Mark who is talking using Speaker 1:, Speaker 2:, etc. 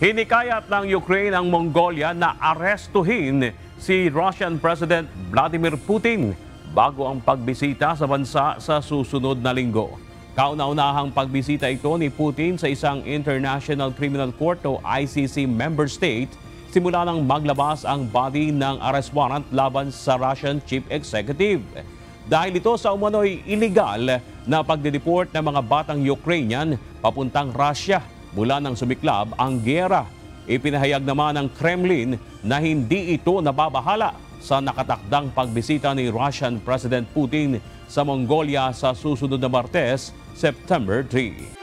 Speaker 1: Hinikayat ng Ukraine ang Mongolia na arestuhin si Russian President Vladimir Putin bago ang pagbisita sa bansa sa susunod na linggo. Kauna-unahang pagbisita ito ni Putin sa isang International Criminal Court o ICC member state simula nang maglabas ang body ng arrest warrant laban sa Russian Chief Executive. Dahil ito sa umano'y illegal na pagdideport ng mga batang Ukrainian papuntang Russia mula nang sumiklab ang giyera. Ipinahayag naman ng Kremlin na hindi ito nababahala sa nakatakdang pagbisita ni Russian President Putin sa Mongolia sa susunod na Martes, September 3.